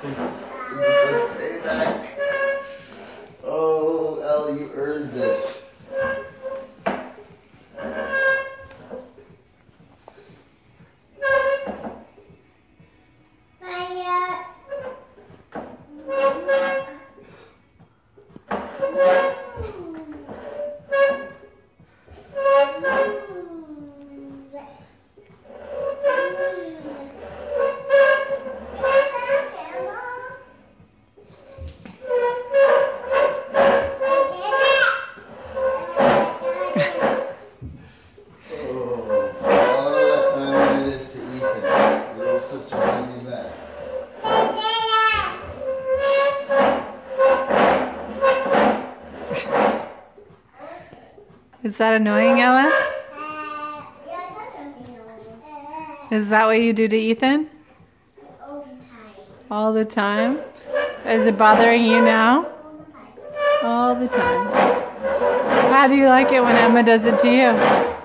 this like payback? Oh, Ellie, you earned this. Is that annoying, Ella? Yeah, that's annoying. Is that what you do to Ethan? All the time. All the time? Is it bothering you now? All the time. All the time. How do you like it when Emma does it to you?